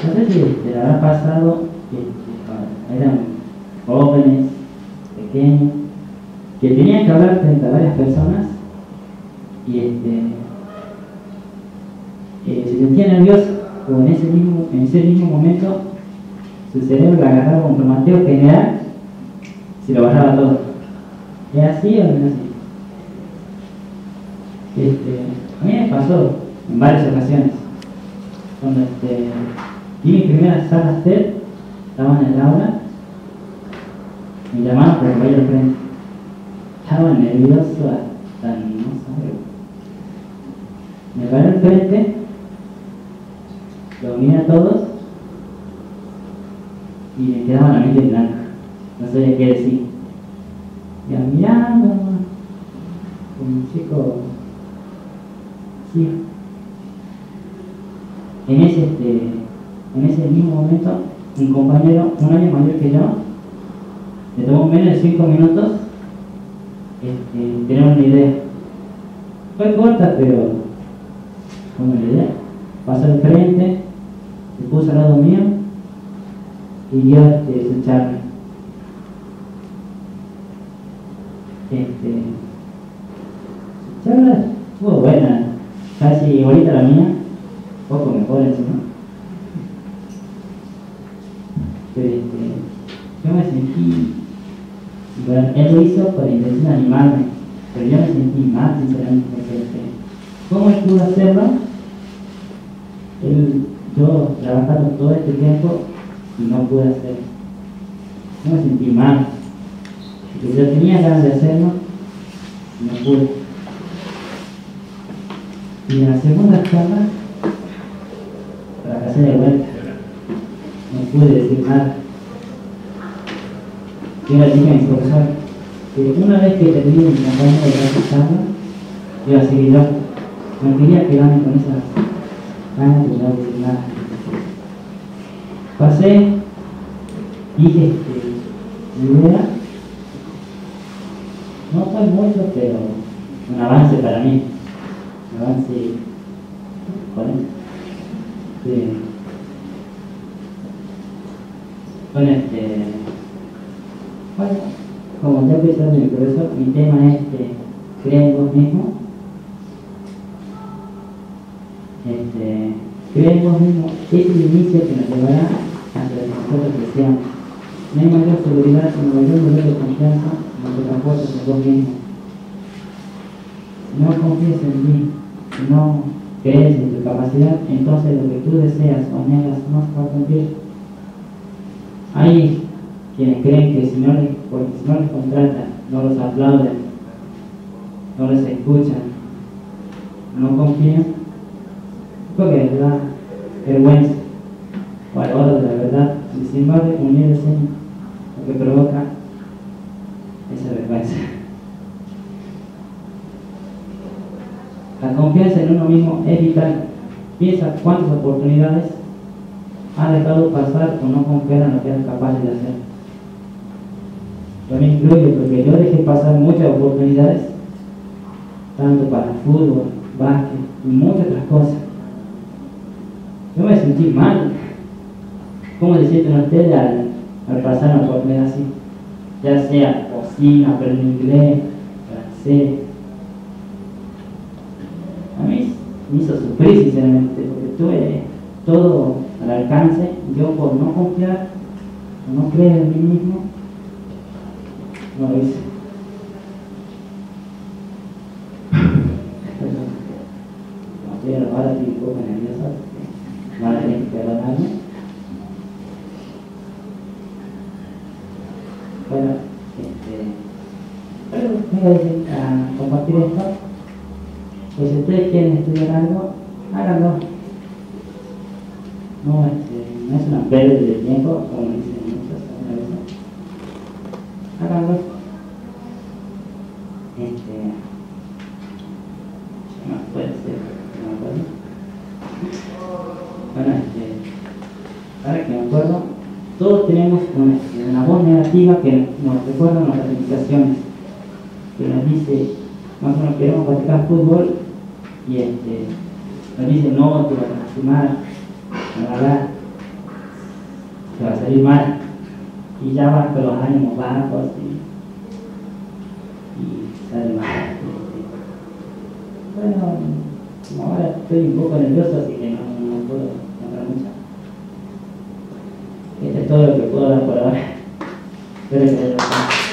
No sé si te habrá pasado que eran jóvenes, pequeños, que tenían que hablar frente a varias personas y se sentía nervioso, o en ese mismo momento su cerebro le agarraba un formateo general, se lo bajaba todo. ¿Es así o no es así? A mí me pasó en varias ocasiones. Cuando di mi primera sala TED, estaba en el aula, me llamaron para que vaya al frente. Estaba nervioso hasta no saber. Me paré al frente, lo miré a todos y me quedaba la mente blanca. No sabía qué decir. Ya mirando, como un chico. Sí. En ese mismo momento, un compañero, un año mayor que yo, le tomó menos de 5 minutos tener una idea. Fue corta, pero fue una idea. Pasó al frente, se puso al lado mío y dio su charla. Su charla estuvo buena, casi igualita a la mía, poco mejor encima. Pero yo me sentí, bueno, él lo hizo con la intención de animarme, pero yo me sentí mal, sinceramente, porque ¿cómo él pudo hacerlo? Yo trabajando todo este tiempo y no pude hacerlo. Yo me sentí mal, porque yo tenía ganas de hacerlo y no pude. Y en la segunda charla fracasé de vuelta, no pude decir nada. Yo le dije a mi profesor que una vez que termine mi campaña de esa charla, iba a seguir yo. No quería quedarme con esa ganas de no decir nada. Pasé, dije mi idea, no fue mucho, pero un avance para mí, un avance con bueno, como ya empecé a mi profesor, mi tema es cree en vos mismo. Cree en vos mismo es el inicio que nos llevará hacia el nosotros que seamos. No hay mayor seguridad sino mayor nivel de confianza en lo que transportas en vos mismo. Si no confías en ti, si no crees en tu capacidad, entonces lo que tú deseas o anhelas no se va a cumplir. Hay quienes creen que si no les contratan, no los aplauden, no les escuchan, no confían, porque les da vergüenza o a la hora de la verdad, y sin embargo unir el ceño, lo que provoca esa vergüenza. La confianza en uno mismo es vital. Piensa cuántas oportunidades ha dejado pasar o no confiar en lo que eres capaz de hacer. Yo me incluyo porque yo dejé pasar muchas oportunidades, tanto para fútbol, básquet y muchas otras cosas. Yo me sentí mal. ¿Cómo se sienten ustedes al pasar una oportunidad así? Ya sea cocina, aprender inglés, francés. A mí me hizo sufrir, sinceramente, porque tuve todo al alcance y yo por no confiar, por no creer en mí mismo, no lo hice. Como estoy ahora estoy un poco nerviosa, van a tener que perdonarme. Bueno, voy a compartir esto. Pues si ustedes quieren estudiar algo, háganlo. No es una pérdida de tiempo, como dicen muchas veces. Háganlo. ¿Qué más puede ser? No me acuerdo. Bueno, ahora que me acuerdo, todos tenemos una voz negativa que nos recuerda nuestras limitaciones, que nos dice, más o menos queremos practicar fútbol y nos dice, no, te vas a lastimar, la verdad, te va a salir mal. Y ya vas con los ánimos bajos y sale mal. Bueno, como ahora estoy un poco nervioso, así que no puedo hablar mucho. Esto es todo lo que puedo dar por ahora. Espero que les guste.